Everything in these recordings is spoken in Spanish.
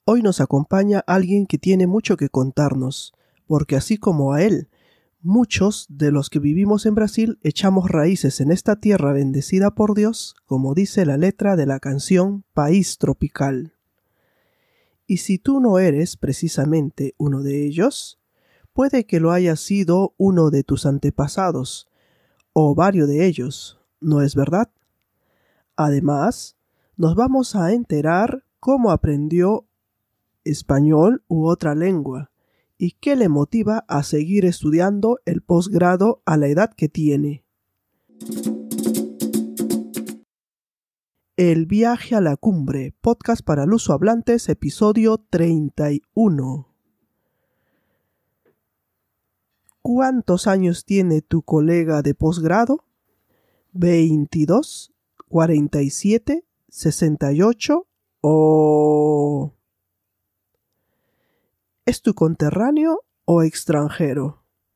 Hoy nos acompaña alguien que tiene mucho que contarnos, porque así como a él, muchos de los que vivimos en Brasil echamos raíces en esta tierra bendecida por Dios, como dice la letra de la canción País Tropical. Y si tú no eres precisamente uno de ellos, puede que lo haya sido uno de tus antepasados, o varios de ellos, ¿no es verdad? Además, nos vamos a enterar cómo aprendió español u otra lengua y qué le motiva a seguir estudiando el posgrado a la edad que tiene. El viaje a la cumbre, podcast para lusohablantes, episodio 31. ¿Cuántos años tiene tu colega de posgrado? ¿22? ¿47? ¿68? ¿O es tu conterráneo o extranjero?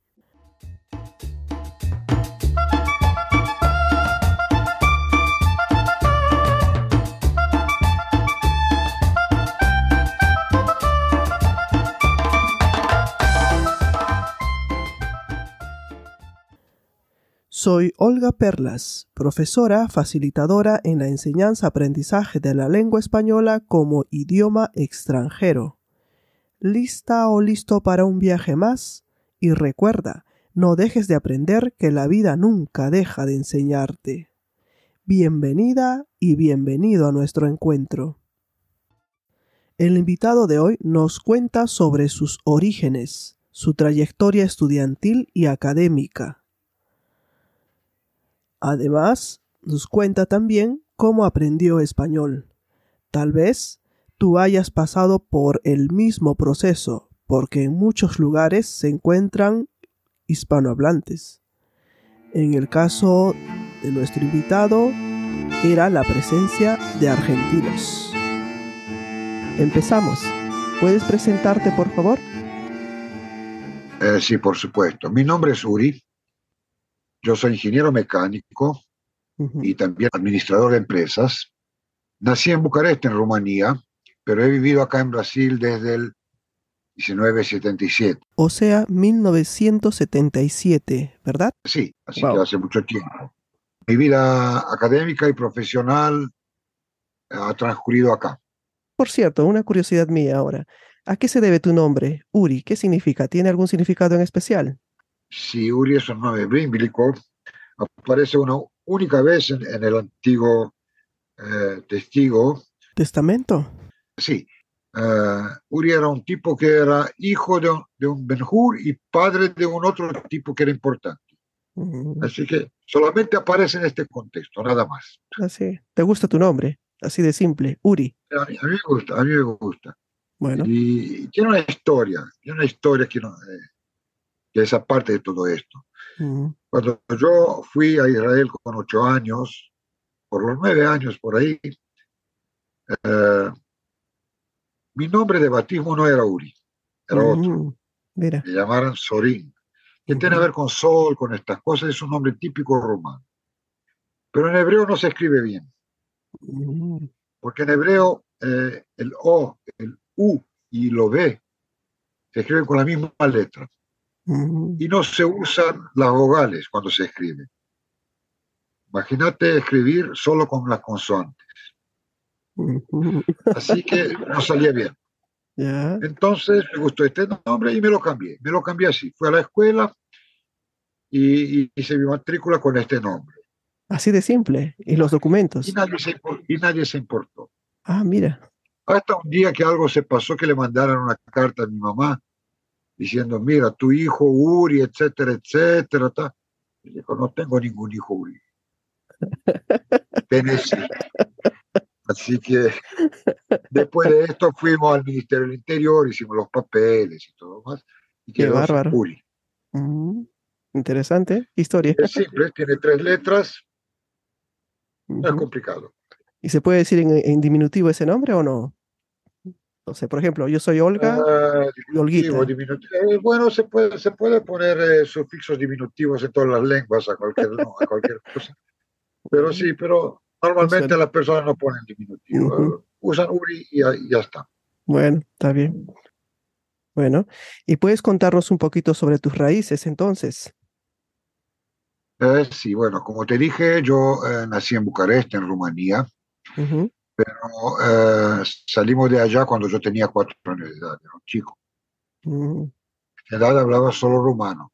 Soy Olga Perlas, profesora facilitadora en la enseñanza-aprendizaje de la lengua española como idioma extranjero. ¿Lista o listo para un viaje más? Y recuerda, no dejes de aprender, que la vida nunca deja de enseñarte. Bienvenida y bienvenido a nuestro encuentro. El invitado de hoy nos cuenta sobre sus orígenes, su trayectoria estudiantil y académica. Además, nos cuenta también cómo aprendió español. Tal vez tú hayas pasado por el mismo proceso, porque en muchos lugares se encuentran hispanohablantes. En el caso de nuestro invitado, era la presencia de argentinos. Empezamos. ¿Puedes presentarte, por favor? Sí, por supuesto. Mi nombre es Uri. Yo soy ingeniero mecánico y también administrador de empresas. Nací en Bucarest, en Rumanía, pero he vivido acá en Brasil desde el 1977. O sea, 1977, ¿verdad? Sí, así Wow. que hace mucho tiempo. Mi vida académica y profesional ha transcurrido acá. Por cierto, una curiosidad mía ahora. ¿A qué se debe tu nombre, Uri? ¿Qué significa? ¿Tiene algún significado en especial? Si Uri es un nombre bíblico, aparece una única vez en el antiguo testigo. ¿Testamento? Sí, Uri era un tipo que era hijo de un Ben-Hur y padre de un otro tipo que era importante. Así que solamente aparece en este contexto, nada más. Así. ¿Te gusta tu nombre? Así de simple, Uri. A mí me gusta, a mí me gusta. Bueno. Y tiene una historia que es aparte de todo esto. Cuando yo fui a Israel con 8 años, por los 9 años por ahí, mi nombre de bautismo no era Uri, era otro. Mira. Me llamaron Sorín, que tiene que ver con sol, con estas cosas, es un nombre típico rumano. Pero en hebreo no se escribe bien, porque en hebreo el O, el U y lo B se escriben con la misma letra. Y no se usan las vogales cuando se escribe. Imagínate escribir solo con las consoantes. Así que no salía bien. Yeah. Entonces me gustó este nombre y me lo cambié. Me lo cambié así. Fui a la escuela y hice mi matrícula con este nombre. Así de simple. ¿Y los documentos? Y nadie se importó. Ah, mira. Hasta un día que algo se pasó, que le mandaron una carta a mi mamá diciendo, mira, tu hijo Uri, etcétera, etcétera. Y dijo, no tengo ningún hijo Uri. Tennessee. Así que después de esto fuimos al Ministerio del Interior, hicimos los papeles y todo más, y Qué quedó bárbaro. Uri. Interesante historia. Es simple, tiene 3 letras, no es complicado. ¿Y se puede decir en diminutivo ese nombre o no? No sé, por ejemplo, yo soy Olga y Olguita. Bueno, se puede poner sufixos diminutivos en todas las lenguas a cualquier cosa. Pero sí, pero normalmente las personas no ponen diminutivo. Usan Uri y ya está. Bueno, está bien. Bueno, y puedes contarnos un poquito sobre tus raíces entonces. Sí, bueno, como te dije, yo nací en Bucarest, en Rumanía, Ujú, pero salimos de allá cuando yo tenía 4 años de edad, era un chico. mm, De edad hablaba solo rumano.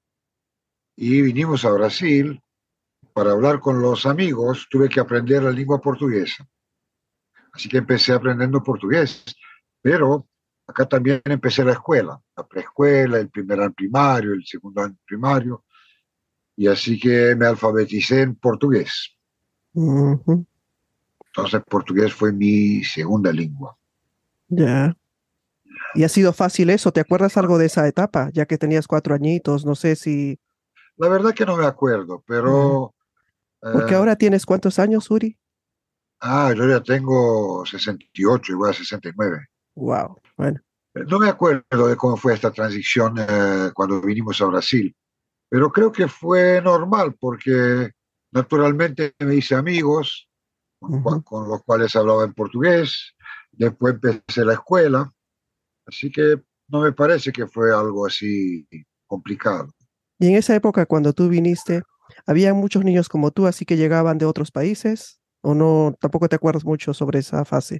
Y vinimos a Brasil para hablar con los amigos, tuve que aprender la lengua portuguesa. Así que empecé aprendiendo portugués, pero acá también empecé la escuela, la preescuela, el primer año primario, el segundo año primario, y así que me alfabeticé en portugués. ujú, Entonces, portugués fue mi segunda lengua. ya. ¿Y ha sido fácil eso? ¿Te acuerdas algo de esa etapa? Ya que tenías 4 añitos, no sé si... La verdad que no me acuerdo, ya. pero Porque eh, ahora tienes ¿cuántos años, Uri? yo ya tengo 68 y voy a 69. Wow, bueno. No me acuerdo de cómo fue esta transición cuando vinimos a Brasil, pero creo que fue normal porque naturalmente me hice amigos Ujú. con los cuales hablaba en portugués, después empecé la escuela, así que no me parece que fue algo así complicado. Y en esa época, cuando tú viniste, ¿había muchos niños como tú, así que llegaban de otros países? ¿O no, tampoco te acuerdas mucho sobre esa fase?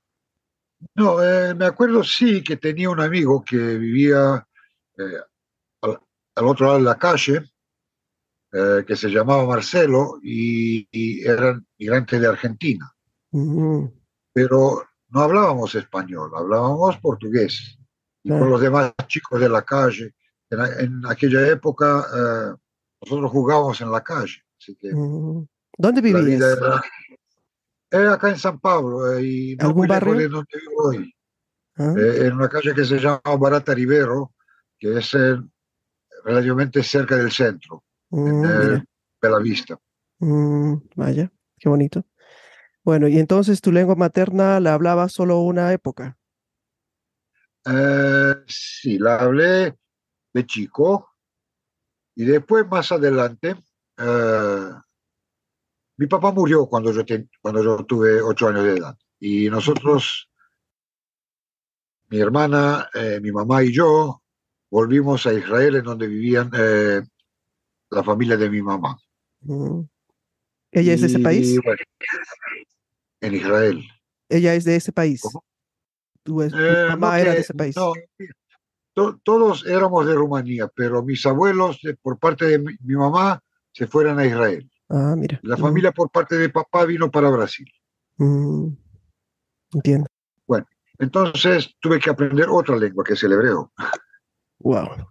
No, me acuerdo sí que tenía un amigo que vivía eh, al, al otro lado de la calle, que se llamaba Marcelo y eran migrantes de Argentina, Ujú, pero no hablábamos español, hablábamos portugués. Y con ah, los demás chicos de la calle, en aquella época nosotros jugábamos en la calle, así que ujú. ¿Dónde la vida vivías? era acá en San Pablo y no ¿Algún muy lejos barrio? de donde vivo hoy, Ah, en una calle que se llama Barata Rivero, que es relativamente cerca del centro, en mira, Belavista. vaya, qué bonito. Bueno, y entonces tu lengua materna la hablabas solo una época. Sí, la hablé de chico y después más adelante, eh, mi papá murió cuando yo tuve 8 años de edad y Ujú, nosotros, mi hermana, mi mamá y yo, volvimos a Israel en donde vivían la familia de mi mamá. ujú. ¿Ella es de ese Y país? bueno, en Israel. Ella es de ese país. ¿Cómo? Tu No mamá era de que, ese país. no, todos éramos de Rumanía, pero mis abuelos, por parte de mi mamá, se fueron a Israel. Ah, mira. La familia por parte de papá vino para Brasil. Mm, entiendo. Bueno, entonces tuve que aprender otra lengua, que es el hebreo. Wow.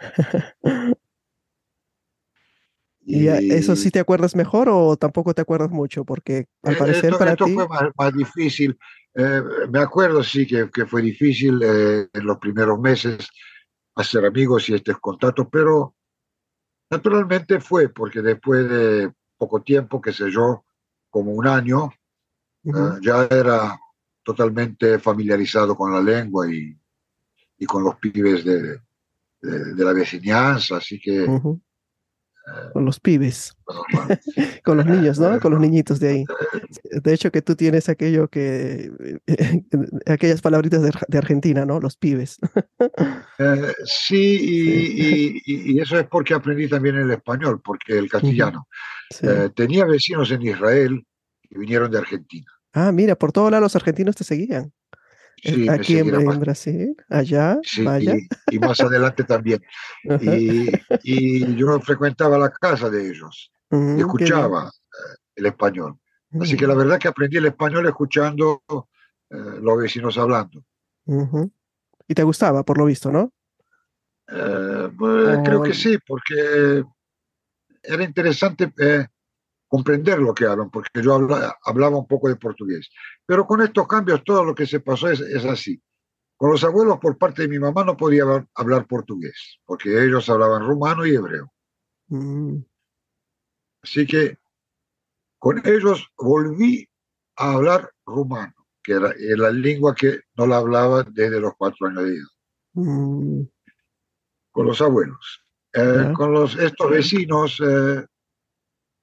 ¿Y eso Y sí te acuerdas mejor o tampoco te acuerdas mucho? Porque al parecer para esto ti, fue más difícil. Me acuerdo, sí, que fue difícil en los primeros meses hacer amigos y estos contactos, pero naturalmente fue, porque después de poco tiempo, qué sé yo, como un año, ujú, ya era totalmente familiarizado con la lengua y con los pibes de la vecinanza, así que ujú, con los pibes, normal. con los niños, ¿no? Con los niñitos de ahí. De hecho, que tú tienes aquello que, aquellas palabritas de Argentina, ¿no? Los pibes. Sí, Sí. y eso es porque aprendí también el español, porque el Ujú, castellano. sí. Tenía vecinos en Israel que vinieron de Argentina. Ah, mira, por todos lados los argentinos te seguían. Sí, me Aquí seguían en bastante. Brasil, allá, Sí, vaya. y más adelante también. Ajá. Y yo frecuentaba la casa de ellos y Qué bien. escuchaba el español. Así que la Mm, verdad que aprendí el español escuchando los vecinos hablando. ujú. Y te gustaba, por lo visto, ¿no? Pues, creo O, que sí, porque era interesante comprender lo que hablan, porque yo hablaba un poco de portugués. Pero con estos cambios, todo lo que se pasó es así. Con los abuelos por parte de mi mamá no podía hablar portugués, porque ellos hablaban rumano y hebreo. mm, Así que con ellos volví a hablar rumano, que era la lengua que no la hablaba desde los 4 años de edad, mm, con los abuelos. ya. Con estos vecinos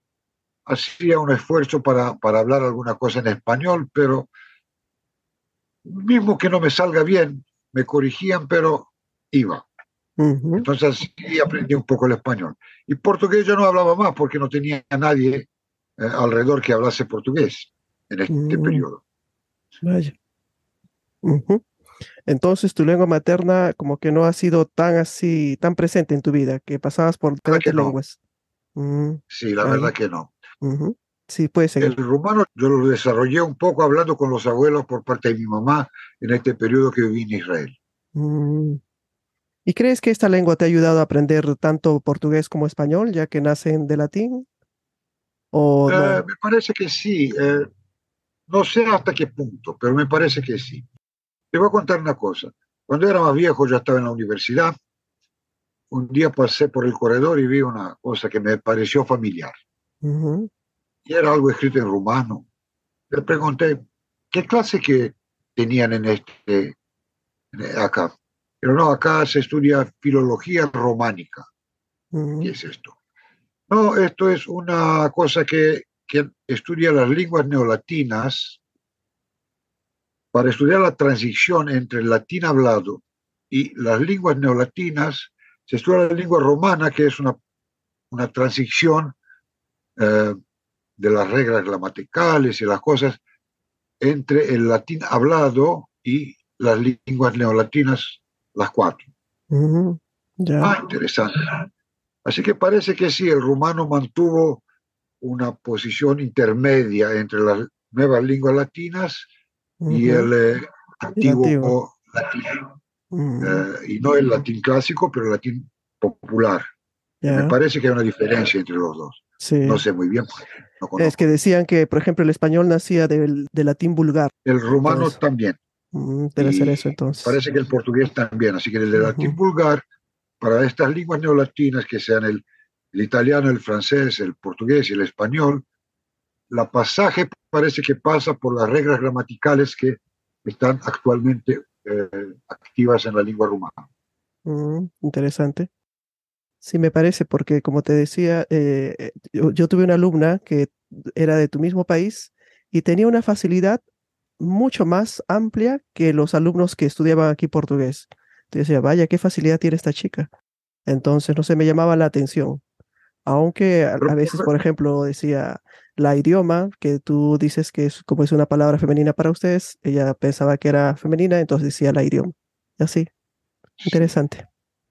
hacía un esfuerzo para hablar alguna cosa en español, pero mismo que no me salga bien, me corrigían, pero iba. Ujú. Entonces sí aprendí un poco el español. Y portugués yo no hablaba más porque no tenía nadie alrededor que hablase portugués en este Mm, periodo. vaya. Ujú. Entonces tu lengua materna como que no ha sido tan así, tan presente en tu vida, que pasabas por La verdad diferentes que no, lenguas. Mm, sí, la verdad vaya. que no. Ujú. Sí, puedes El seguir. rumano yo lo desarrollé un poco hablando con los abuelos por parte de mi mamá en este periodo que viví en Israel. Mm. ¿Y crees que esta lengua te ha ayudado a aprender tanto portugués como español, ya que nacen de latín? ¿O no? Me parece que sí, no sé hasta qué punto, pero me parece que sí. Te voy a contar una cosa. Cuando era más viejo, ya estaba en la universidad, un día pasé por el corredor y vi una cosa que me pareció familiar. Ujú. Y era algo escrito en rumano. Le pregunté, ¿qué clase que tenían acá? Pero no, acá se estudia filología románica. ¿Qué Ujú. es esto? No, esto es una cosa que estudia las lenguas neolatinas para estudiar la transición entre el latín hablado y las lenguas neolatinas. Se estudia la lengua romana, que es una transición eh, de las reglas gramaticales y las cosas entre el latín hablado y las lenguas neolatinas, las cuatro. Ujú. Ya. Ah, interesante. Así que parece que sí, el rumano mantuvo una posición intermedia entre las nuevas lenguas latinas y Ujú. el El antiguo. antiguo latín. Mm, Y no el latín clásico, pero el latín popular. Que me ya. parece que hay una diferencia entre los dos. No Sí. sé muy bien, porque no Es que conozco. decían que, por ejemplo, el español nacía del latín vulgar. El rumano Entonces, también. debe ser Y eso entonces. parece que el portugués también. Así que el de latín Ujú. vulgar, para estas lenguas neolatinas, que sean el italiano, el francés, el portugués y el español, la pasaje parece que pasa por las reglas gramaticales que están actualmente activas en la lengua rumana. Interesante. Sí, me parece, porque como te decía, yo tuve una alumna que era de tu mismo país y tenía una facilidad mucho más amplia que los alumnos que estudiaban aquí portugués. Te decía, vaya, qué facilidad tiene esta chica. Entonces, no sé, me llamaba la atención. Aunque a Pero, veces, por ejemplo, decía la idioma, que tú dices que es como es una palabra femenina para ustedes, ella pensaba que era femenina, entonces decía la idioma. Y así, sí. interesante.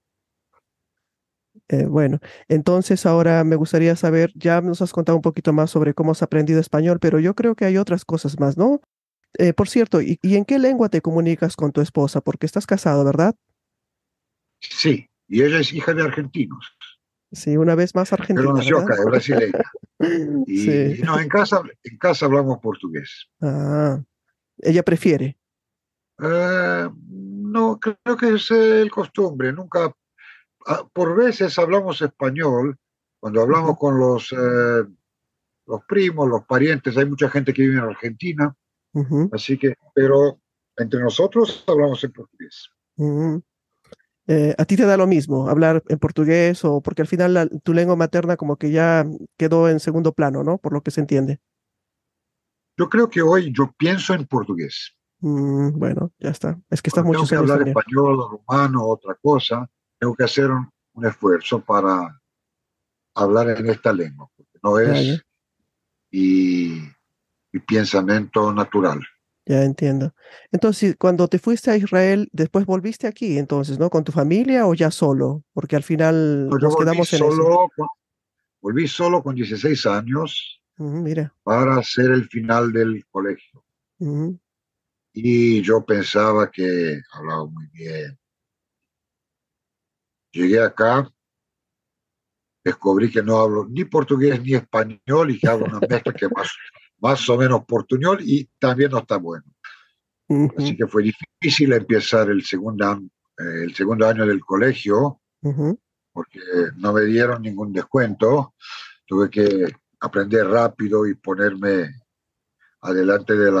Bueno, entonces ahora me gustaría saber, ya nos has contado un poquito más sobre cómo has aprendido español, pero yo creo que hay otras cosas más, ¿no? Por cierto, ¿y en qué lengua te comunicas con tu esposa? Porque estás casado, ¿verdad? Sí, y ella es hija de argentinos, Sí, una vez más pero Argentina, nació ¿verdad? acá, es brasileña. Sí. Y no, en casa hablamos portugués. Ah, ella prefiere. No, creo que es el costumbre. Nunca, por veces hablamos español, cuando hablamos Ujú, con los primos, los parientes, hay mucha gente que vive en Argentina, ujú, así que, pero entre nosotros hablamos en portugués. ujú. ¿A ti te da lo mismo hablar en portugués o porque al final tu lengua materna como que ya quedó en segundo plano, ¿no? Por lo que se entiende. Yo creo que hoy yo pienso en portugués. Bueno, ya está. Es que estás Cuando tengo muchos que años hablar también. español, rumano, otra cosa, tengo que hacer un esfuerzo para hablar en esta lengua, porque no Ah, ya, es y, y pensamiento natural. ya entiendo. Entonces, cuando te fuiste a Israel, después volviste aquí, entonces, ¿no? ¿Con tu familia o ya solo? Porque al final No, yo nos quedamos en eso. volví solo con 16 años Mira. para hacer el final del colegio. Ujú. Y yo pensaba que hablaba muy bien. Llegué acá, descubrí que no hablo ni portugués ni español y que hablo una mezcla que más o menos portuñol y también no está bueno. Así Ujú, que fue difícil empezar el segundo año del colegio ujú. porque no me dieron ningún descuento. Tuve que aprender rápido y ponerme adelante de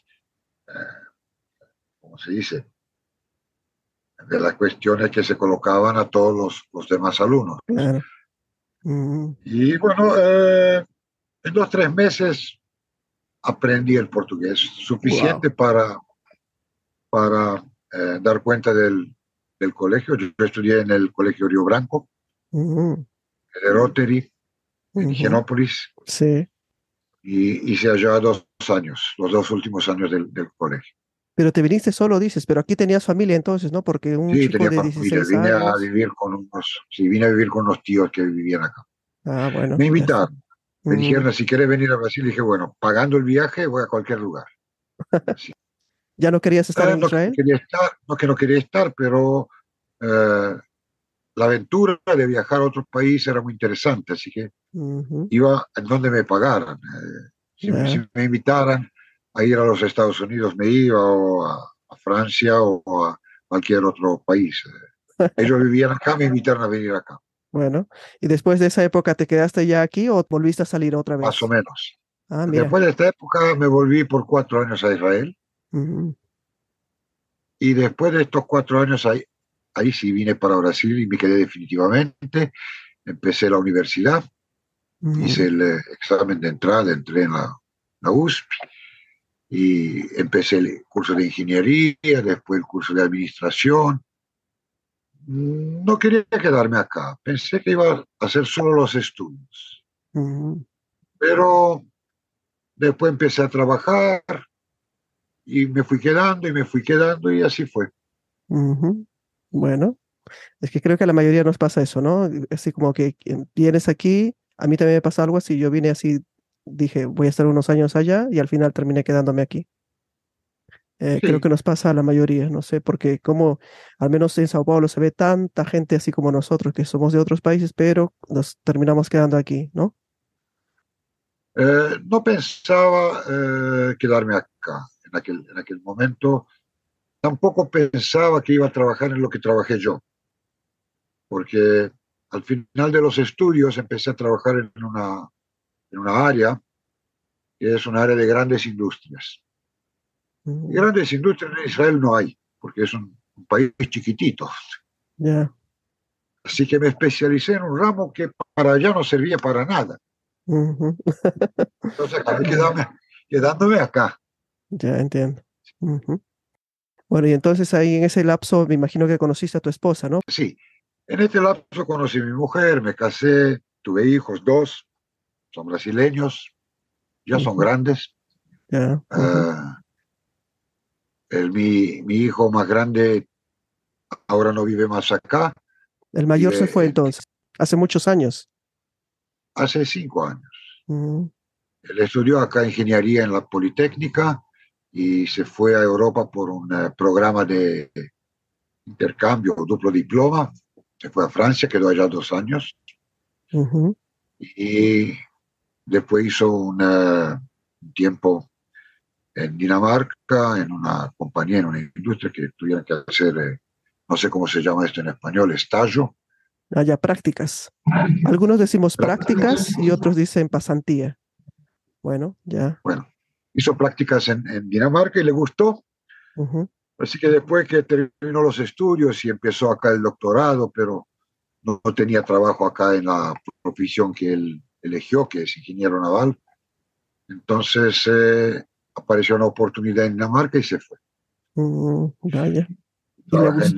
¿cómo se dice? De las cuestiones que se colocaban a todos los demás alumnos. Claro. Ujú. Y bueno, en 2, 3 meses aprendí el portugués, Wow. suficiente para para dar cuenta del colegio. Yo estudié en el Colegio Río Branco, Ujú, en el Rotary, en ujú. Higienópolis, Sí. y hice allá 2 años, los 2 últimos años del colegio. Pero te viniste solo, dices, pero aquí tenías familia entonces, ¿no? Porque un Sí, chico tenía de familia, 16 vine a años. vivir con unos, sí, vine a vivir con unos tíos que vivían acá. Ah, bueno, Me ya está. invitaron, me Mm, dijeron, si quieres venir a Brasil, dije, bueno, pagando el viaje, voy a cualquier lugar. Sí. ¿Ya no querías estar en No que no Israel? quería estar, no que no quería estar, pero eh, la aventura de viajar a otro país era muy interesante, así que Ujú, iba en donde me pagaran. Si ya. me invitaran a ir a los Estados Unidos, me iba, o a Francia, o a cualquier otro país. Ellos vivían acá, me invitaron a venir acá, Bueno, ¿y después de esa época te quedaste ya aquí o volviste a salir otra más o vez? menos. Ah, mira. Después de esta época me volví por 4 años a Israel, Ujú, y después de estos 4 años ahí sí vine para Brasil y me quedé definitivamente. Empecé la universidad, hice ujú, el examen de entrada, entré en la USP, y empecé el curso de ingeniería, después el curso de administración. No quería quedarme acá, pensé que iba a hacer solo los estudios, ujú, pero después empecé a trabajar y me fui quedando y me fui quedando, y así fue. ujú. Bueno, es que creo que a la mayoría nos pasa eso, ¿no? Así como que vienes aquí, a mí también me pasa algo así, yo vine así, dije, voy a estar unos años allá y al final terminé quedándome aquí. Creo que Sí, nos pasa a la mayoría, no sé, porque como al menos en Sao Paulo se ve tanta gente así como nosotros, que somos de otros países, pero nos terminamos quedando aquí, ¿no? no pensaba quedarme acá en aquel momento. Tampoco pensaba que iba a trabajar en lo que trabajé yo, porque al final de los estudios empecé a trabajar en una área que es un área de grandes industrias. Y Mm, grandes industrias en Israel no hay, porque es un país chiquitito. ya. Así que me especialicé en un ramo que para allá no servía para nada. Ujú. Entonces acabé Vale, quedándome acá. ya entiendo. Ujú. Bueno, y entonces ahí en ese lapso me imagino que conociste a tu esposa, ¿no? Sí, en este lapso conocí a mi mujer, me casé, tuve hijos, dos, son brasileños, ya son Ujú, grandes. ya. Ujú. Ah, mi hijo más grande ahora no vive más acá, El mayor se fue vive entonces, hace muchos años. hace 5 años. Ujú, Él estudió acá ingeniería en la Politécnica y se fue a Europa por un programa de intercambio, duplo diploma. Se fue a Francia, quedó allá 2 años, ujú. y después hizo un tiempo en Dinamarca, en una compañía, en una industria que tuvieron que hacer, no sé cómo se llama esto en español, estallo. Ah, ya, prácticas. Algunos decimos prácticas y otros dicen pasantía. Bueno, ya. Bueno, hizo prácticas en Dinamarca y le gustó. Ujú, Así que después que terminó los estudios y empezó acá el doctorado, pero no tenía trabajo acá en la profesión que él eligió, que es ingeniero naval. Entonces apareció una oportunidad en Dinamarca y se fue. vaya. Y le Trabaja gusta.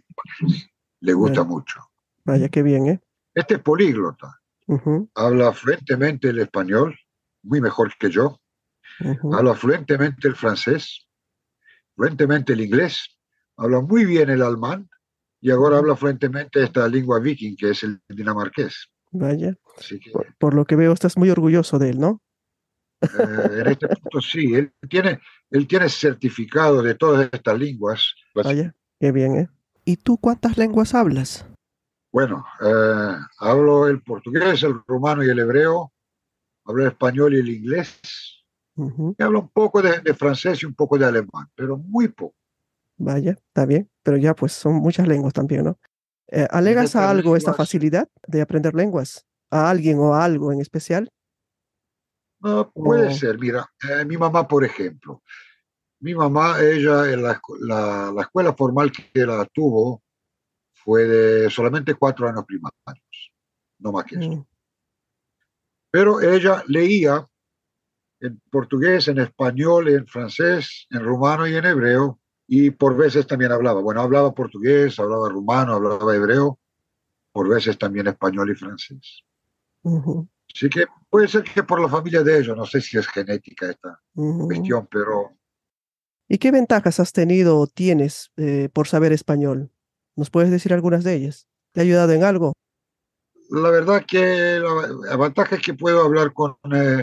le gusta Bueno, mucho. vaya, qué bien, ¿eh? Este es políglota, Ujú, habla fluentemente el español, muy mejor que yo, ujú, habla fluentemente el francés, fluentemente el inglés, habla muy bien el alemán, y ahora ujú. habla fluentemente esta lengua viking que es el dinamarqués. Vaya. Así que Por lo que veo, estás muy orgulloso de él, ¿no? en este punto sí, él tiene certificado de todas estas lenguas. Vaya, qué bien, ¿eh? ¿Y tú cuántas lenguas hablas? Bueno, hablo el portugués, el rumano y el hebreo, hablo el español y el inglés, Ujú, y hablo un poco de francés y un poco de alemán, pero muy poco. vaya, está bien, pero ya pues son muchas lenguas también, ¿no? Y en ¿Alegas a estas algo esta lenguas, facilidad de aprender lenguas? ¿A alguien o a algo en especial? no puede O, ser. Mira, mi mamá, por ejemplo, mi mamá, ella, en la escuela formal que la tuvo fue de solamente 4 años primarios, no más que eso. mm, Pero ella leía en portugués, en español, en francés, en rumano y en hebreo, y por veces también hablaba. Bueno, hablaba portugués, hablaba rumano, hablaba hebreo, por veces también español y francés. Ujú, Así que puede ser que por la familia de ellos, no sé si es genética esta ujú. cuestión, pero ¿Y qué ventajas has tenido o tienes por saber español? ¿Nos puedes decir algunas de ellas? ¿Te ha ayudado en algo? la verdad que la ventaja es que puedo hablar con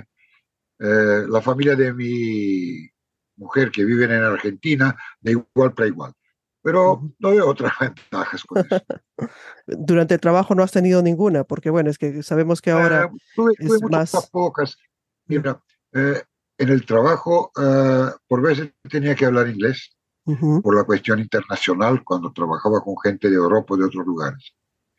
la familia de mi mujer que viven en Argentina de igual para igual. Pero Ujú. no veo otras ventajas con eso. Durante el trabajo no has tenido ninguna, porque bueno, es que sabemos que ahora Tuve es muchas más... pocas. Mm, Mira, en el trabajo por veces tenía que hablar inglés ujú, por la cuestión internacional cuando trabajaba con gente de Europa o de otros lugares.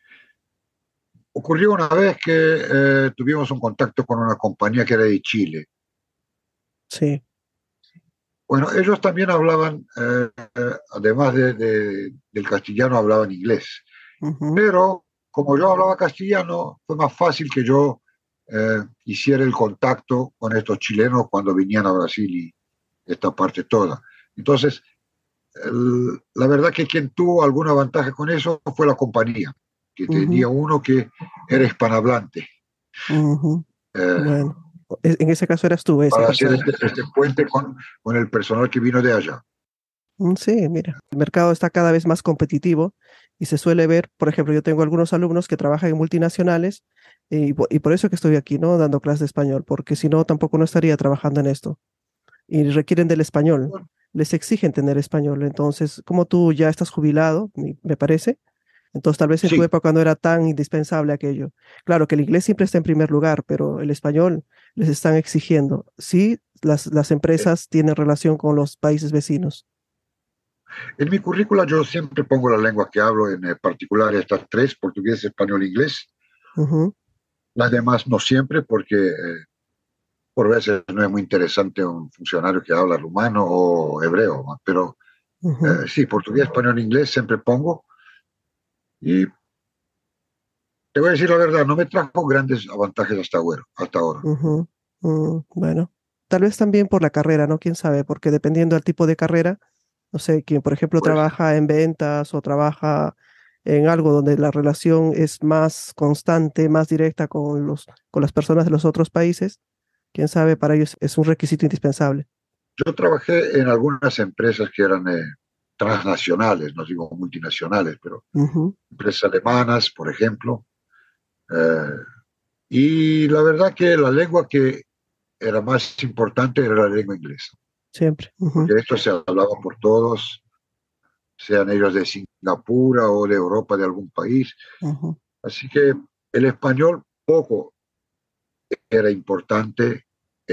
Ocurrió una vez que tuvimos un contacto con una compañía que era de Chile. sí. Bueno, ellos también hablaban, además del castellano, hablaban inglés. Ujú, Pero como yo hablaba castellano, fue más fácil que yo hiciera el contacto con estos chilenos cuando venían a Brasil y esta parte toda. Entonces, la verdad que quien tuvo alguna ventaja con eso fue la compañía, que ujú, tenía uno que era hispanohablante, ujú. eh, Bueno, en ese caso eras tú esa para hacer persona. este puente con el personal que vino de allá. Sí, mira, el mercado está cada vez más competitivo y se suele ver, por ejemplo, yo tengo algunos alumnos que trabajan en multinacionales y por eso que estoy aquí, ¿no? Dando clases de español, porque si no, tampoco no estaría trabajando en esto. Y requieren del español, les exigen tener español. Entonces, como tú ya estás jubilado, me parece, entonces tal vez en tu Sí, época no era tan indispensable aquello. Claro que el inglés siempre está en primer lugar, pero el español les están exigiendo. Sí, las empresas tienen relación con los países vecinos. en mi currícula yo siempre pongo las lenguas que hablo, en particular estas tres, portugués, español, inglés. Ujú, Las demás no siempre, porque por veces no es muy interesante un funcionario que habla rumano o hebreo, ¿no? Pero ujú. sí, portugués, español, inglés siempre pongo. Y te voy a decir la verdad, no me trajo grandes avantajes hasta ahora. Ujú, bueno, tal vez también por la carrera, ¿no? Quién sabe, porque dependiendo del tipo de carrera, no sé, quien por ejemplo Pues trabaja en ventas o trabaja en algo donde la relación es más constante, más directa con las personas de los otros países, quién sabe, para ellos es un requisito indispensable. yo trabajé en algunas empresas que eran transnacionales, no digo multinacionales, pero Ujú, empresas alemanas, por ejemplo. eh, y la verdad que la lengua que era más importante era la lengua inglesa, siempre. Ujú, porque esto se hablaba por todos, sean ellos de Singapur o de Europa, de algún país. ujú, Así que el español poco era importante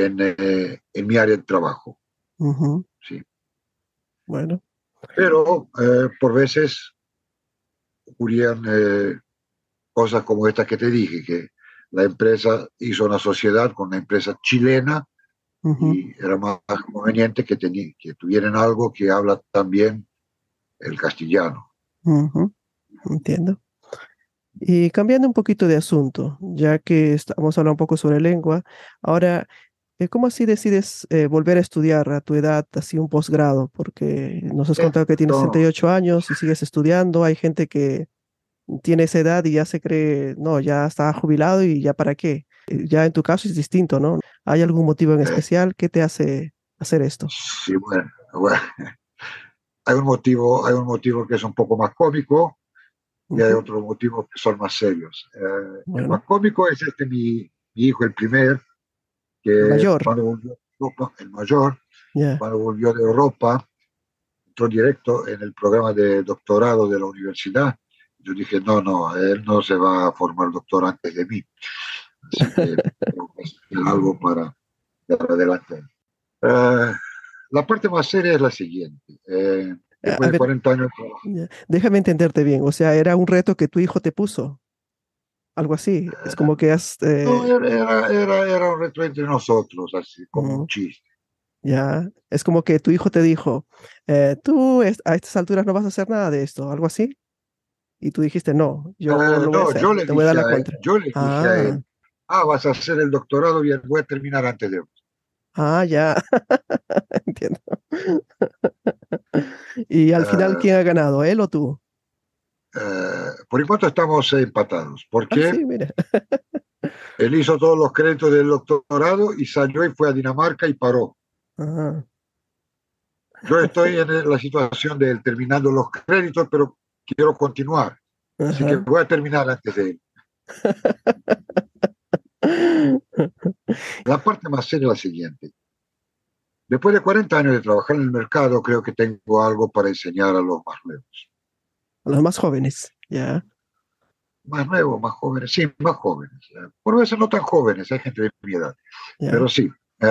en mi área de trabajo, ujú. ¿sí? Bueno, Pero por veces ocurrían cosas como estas que te dije, que la empresa hizo una sociedad con una empresa chilena ujú, y era más conveniente que tuvieran algo que habla también el castellano. ujú, entiendo. Y cambiando un poquito de asunto, ya que estamos hablando un poco sobre lengua, ahora, ¿cómo así decides volver a estudiar a tu edad, así un posgrado? Porque nos has contado que tienes Esto, 68 años y sigues estudiando. Hay gente que tiene esa edad y ya se cree, no, ya está jubilado y ya para qué. Ya en tu caso es distinto, ¿no? ¿Hay algún motivo en especial que te hace hacer esto? sí, bueno, hay un motivo que es un poco más cómico y hay Ujú, otros motivos que son más serios. El más bueno, cómico es mi hijo, el primer, el que mayor, cuando volvió de Europa, el mayor, ya. cuando volvió de Europa, entró directo en el programa de doctorado de la universidad. Yo dije, no, no, él no se va a formar doctor antes de mí, así que tengo que hacer algo para dar adelante. Eh, la parte más seria es la siguiente. A Después de ver, 40 años, ya, déjame entenderte bien. O sea, era un reto que tu hijo te puso, algo así. Es como que has, no, era un reto entre nosotros, así como un ujú, chiste. ya, es como que tu hijo te dijo, tú a estas alturas no vas a hacer nada de esto, algo así. Y tú dijiste, no, yo lo voy a No, hacer, te voy a dar la contra. yo le dije a Ah, él, vas a hacer el doctorado y voy a terminar antes de vos. ya, entiendo. Y al final, Eh, ¿quién ha ganado, él o tú? por enquanto estamos empatados, Ah, porque sí, mira. él hizo todos los créditos del doctorado y salió y fue a Dinamarca y paró. Ajá, Yo estoy en la situación de él terminando los créditos, pero quiero continuar. Así que ajá. voy a terminar antes de él. La parte más seria es la siguiente. Después de 40 años de trabajar en el mercado, creo que tengo algo para enseñar a los más nuevos. A los más jóvenes, ya, Más nuevos, más jóvenes, sí, más jóvenes. Por veces no tan jóvenes, hay gente de mi edad. ya. Pero sí,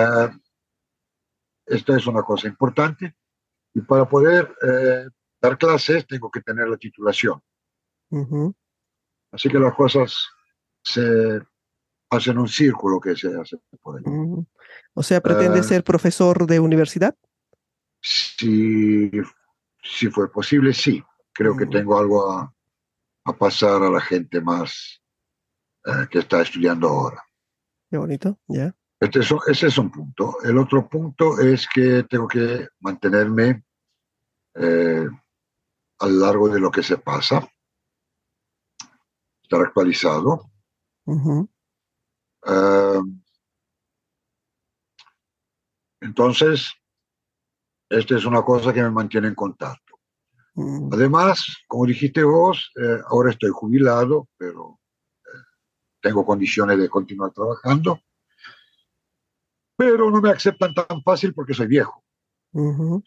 esto es una cosa importante. Y para poder dar clases tengo que tener la titulación. Ujú, Así que las cosas se hacen un círculo que se hace por ahí. ujú. O sea, ¿pretende Uh, ser profesor de universidad? si, si fue posible, sí. Creo que Mm, tengo algo a pasar a la gente más que está estudiando ahora. qué bonito, ya. Ese es un punto. El otro punto es que tengo que mantenerme eh, a lo largo de lo que se pasa, estar actualizado. Ujú, Uh, entonces, esta es una cosa que me mantiene en contacto. mm, Además, como dijiste vos, ahora estoy jubilado, pero tengo condiciones de continuar trabajando, pero no me aceptan tan fácil porque soy viejo. ujú,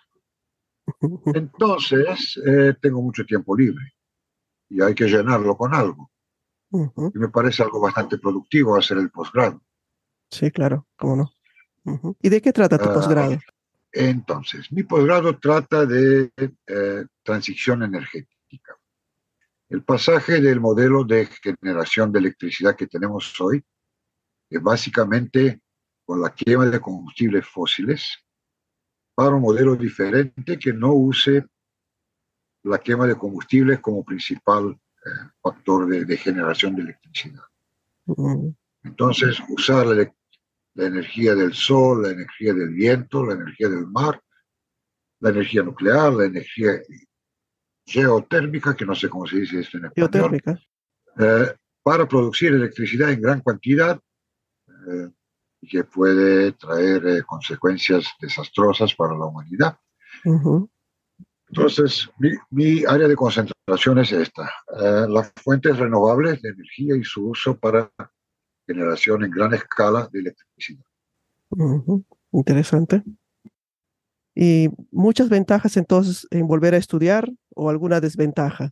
Entonces, tengo mucho tiempo libre y hay que llenarlo con algo. ujú. Y me parece algo bastante productivo hacer el posgrado. Sí, claro, cómo no. Ujú. ¿Y de qué trata tu Uh, posgrado? entonces, mi posgrado trata de transición energética. El pasaje del modelo de generación de electricidad que tenemos hoy, que básicamente con la quema de combustibles fósiles, para un modelo diferente que no use la quema de combustibles como principal factor de generación de electricidad. Mm, Entonces, usar la energía del sol, la energía del viento, la energía del mar, la energía nuclear, la energía geotérmica, que no sé cómo se dice esto en español, geotérmica. para producir electricidad en gran cantidad y que puede traer consecuencias desastrosas para la humanidad. Ujú, Entonces, mi área de concentración es esta, las fuentes renovables de energía y su uso para generación en gran escala de electricidad. ujú. Interesante. ¿Y muchas ventajas entonces en volver a estudiar o alguna desventaja?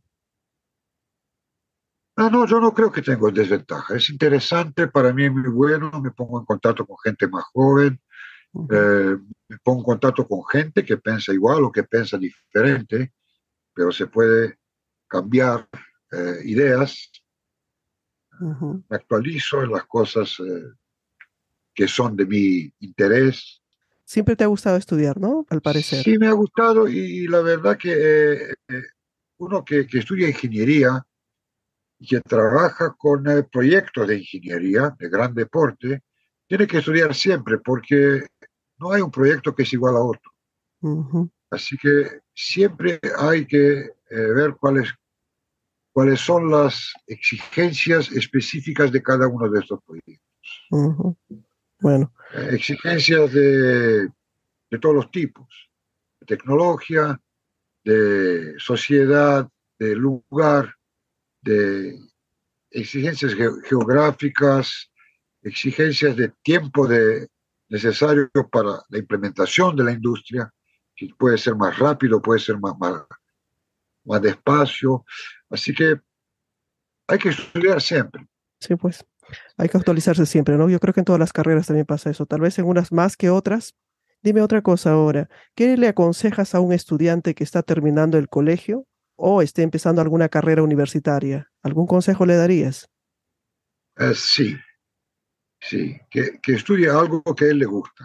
Ah, no, yo no creo que tengo desventaja. Es interesante, para mí es muy bueno, me pongo en contacto con gente más joven, Ujú, eh, me pongo en contacto con gente que piensa igual o que piensa diferente, pero se puede cambiar ideas, ujú. me actualizo en las cosas que son de mi interés. Siempre te ha gustado estudiar, ¿no? Al parecer. Sí me ha gustado y la verdad que uno que estudia ingeniería y que trabaja con proyectos de ingeniería de gran deporte, tiene que estudiar siempre porque no hay un proyecto que es igual a otro. Ujú, Así que siempre hay que ver cuáles son las exigencias específicas de cada uno de estos proyectos. ujú. Bueno, Exigencias de todos los tipos, de tecnología, de sociedad, de lugar, de exigencias geográficas, exigencias de tiempo necesario para la implementación de la industria, que puede ser más rápido, puede ser más despacio. Así que hay que estudiar siempre. sí, pues hay que actualizarse siempre, ¿no? Yo creo que en todas las carreras también pasa eso, tal vez en unas más que otras. Dime otra cosa ahora, ¿qué le aconsejas a un estudiante que está terminando el colegio o esté empezando alguna carrera universitaria? ¿Algún consejo le darías? Sí, sí, que estudie algo que a él le gusta,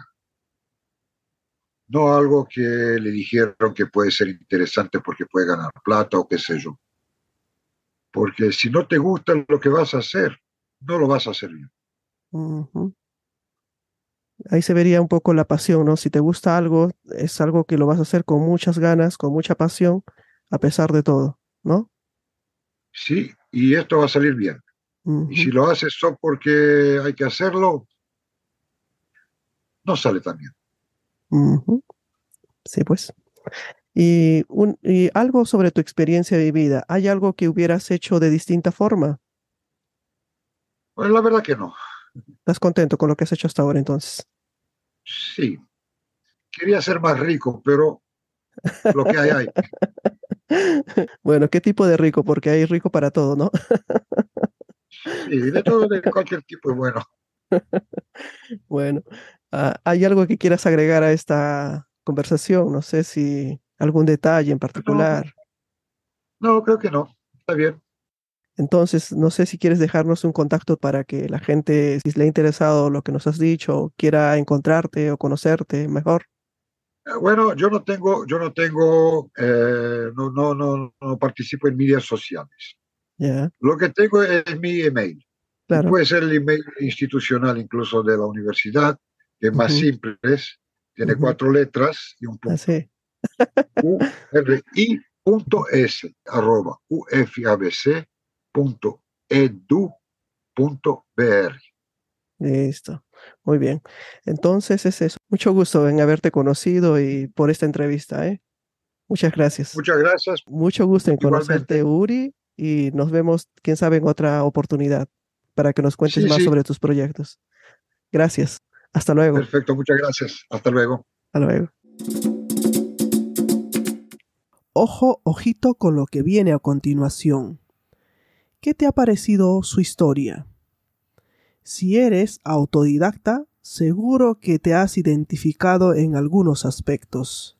no algo que le dijeron que puede ser interesante porque puede ganar plata o qué sé yo. Porque si no te gusta lo que vas a hacer, no lo vas a hacer bien. Ujú. Ahí se vería un poco la pasión, ¿no? Si te gusta algo, es algo que lo vas a hacer con muchas ganas, con mucha pasión, a pesar de todo, ¿no? Sí, y esto va a salir bien. Y si Ujú, lo haces solo porque hay que hacerlo, no sale tan bien. ujú. Sí, pues. Y algo sobre tu experiencia de vida. ¿Hay algo que hubieras hecho de distinta forma? Pues la verdad que no. ¿Estás contento con lo que has hecho hasta ahora entonces? Sí, quería ser más rico, pero lo que hay. Bueno, ¿qué tipo de rico? Porque hay rico para todo, ¿no? Sí, de todo, de cualquier tipo es bueno. Bueno, ¿hay algo que quieras agregar a esta conversación? No sé si algún detalle en No, particular. no, creo que no. Está bien. Entonces, no sé si quieres dejarnos un contacto para que la gente, si le ha interesado lo que nos has dicho, quiera encontrarte o conocerte mejor. Bueno, no participo en medias sociales. Ya, Lo que tengo es mi email. Y claro. puede ser el email institucional incluso de la universidad, que es más Ujú, simple, tiene ujú. 4 letras y un punto. Así. uri.s ufabc.edu.br. Listo. Muy bien. Entonces es eso. Mucho gusto en haberte conocido y por esta entrevista, ¿eh? Muchas gracias. Muchas gracias, Mucho gusto en igualmente. conocerte, Uri, y nos vemos, quién sabe, en otra oportunidad para que nos cuentes Sí, más sí, sobre tus proyectos. Gracias. Hasta luego. perfecto, muchas gracias. Hasta luego. Hasta luego. Ojo, ojito con lo que viene a continuación. ¿Qué te ha parecido su historia? Si eres autodidacta, seguro que te has identificado en algunos aspectos.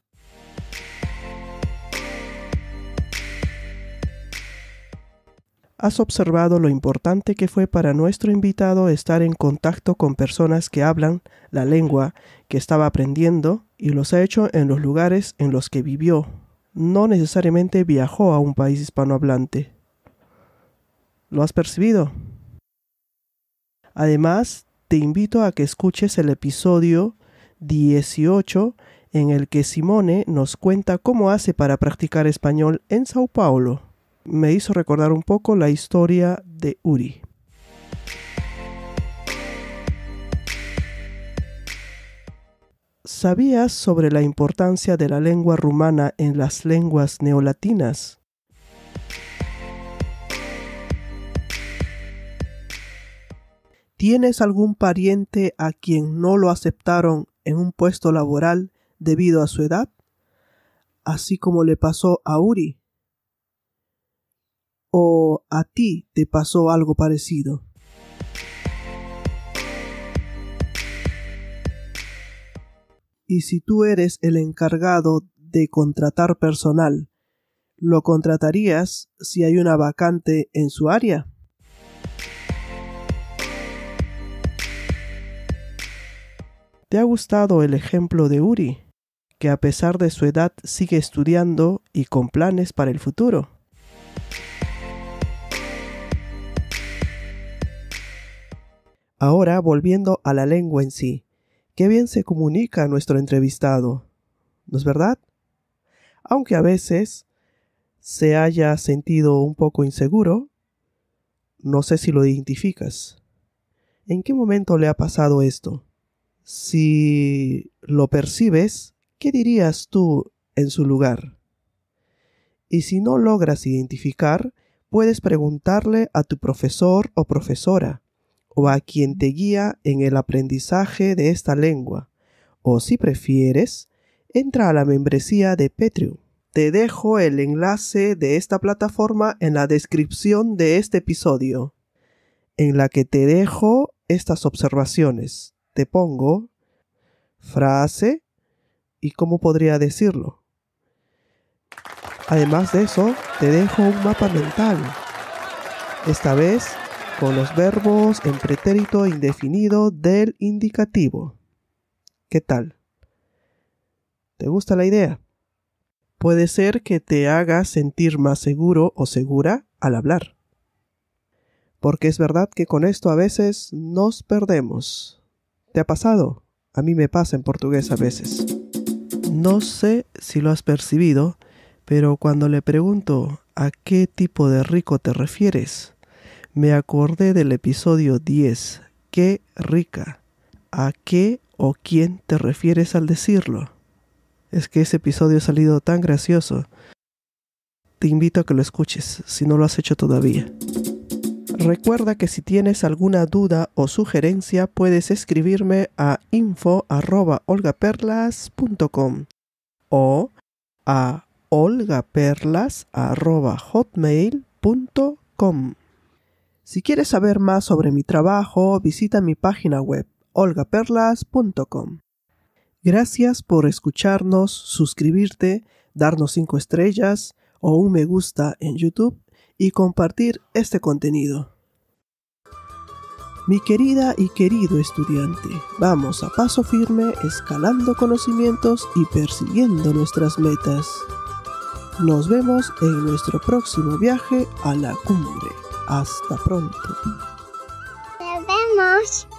Has observado lo importante que fue para nuestro invitado estar en contacto con personas que hablan la lengua que estaba aprendiendo y los ha hecho en los lugares en los que vivió. No necesariamente viajó a un país hispanohablante. ¿Lo has percibido? Además, te invito a que escuches el episodio 18 en el que Simone nos cuenta cómo hace para practicar español en Sao Paulo. Me hizo recordar un poco la historia de Uri. ¿Sabías sobre la importancia de la lengua rumana en las lenguas neolatinas? ¿Tienes algún pariente a quien no lo aceptaron en un puesto laboral debido a su edad? Así como le pasó a Uri. ¿O a ti te pasó algo parecido? Y si tú eres el encargado de contratar personal, ¿lo contratarías si hay una vacante en su área? ¿Te ha gustado el ejemplo de Uri, que a pesar de su edad sigue estudiando y con planes para el futuro? Ahora, volviendo a la lengua en sí, qué bien se comunica nuestro entrevistado, ¿no es verdad? Aunque a veces se haya sentido un poco inseguro, no sé si lo identificas. ¿En qué momento le ha pasado esto? Si lo percibes, ¿qué dirías tú en su lugar? Y si no logras identificar, puedes preguntarle a tu profesor o profesora, o a quien te guía en el aprendizaje de esta lengua. O si prefieres, entra a la membresía de Patreon. Te dejo el enlace de esta plataforma en la descripción de este episodio, en la que te dejo estas observaciones. Te pongo frase y cómo podría decirlo. Además de eso, te dejo un mapa mental, esta vez con los verbos en pretérito indefinido del indicativo. ¿Qué tal? ¿Te gusta la idea? Puede ser que te haga sentir más seguro o segura al hablar. Porque es verdad que con esto a veces nos perdemos. ¿Te ha pasado? A mí me pasa en portugués a veces. No sé si lo has percibido, pero cuando le pregunto a qué tipo de rico te refieres, me acordé del episodio 10. ¡Qué rica! ¿A qué o quién te refieres al decirlo? Es que ese episodio ha salido tan gracioso. Te invito a que lo escuches, si no lo has hecho todavía. Recuerda que si tienes alguna duda o sugerencia, puedes escribirme a info@olgaperlas.com o a olgaperlas@hotmail.com. Si quieres saber más sobre mi trabajo, visita mi página web olgaperlas.com. Gracias por escucharnos, suscribirte, darnos 5 estrellas o un me gusta en YouTube y compartir este contenido. Mi querida y querido estudiante, vamos a paso firme escalando conocimientos y persiguiendo nuestras metas. Nos vemos en nuestro próximo viaje a la cumbre. Hasta pronto. Nos vemos.